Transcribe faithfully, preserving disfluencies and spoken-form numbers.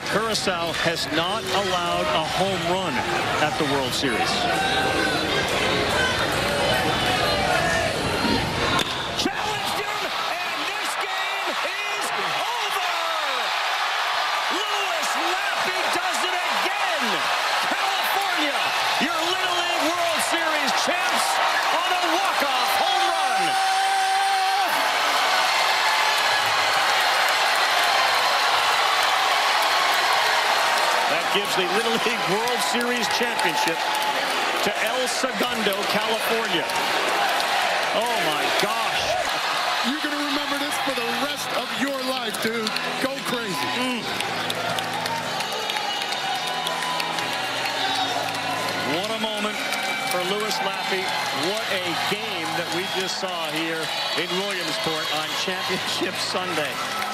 Curacao has not allowed a home run at the World Series. Challenged him, and this game is over. Louis Lappy does it again. California, your Little League World Series champs on a walk-off home run. That gives the Little League World Series championship to El Segundo, California. Oh my gosh. You're going to remember this for the rest of your life, dude. Go crazy. Mm. What a moment for Louis Lappy. What a game that we just saw here in Williamsport on Championship Sunday.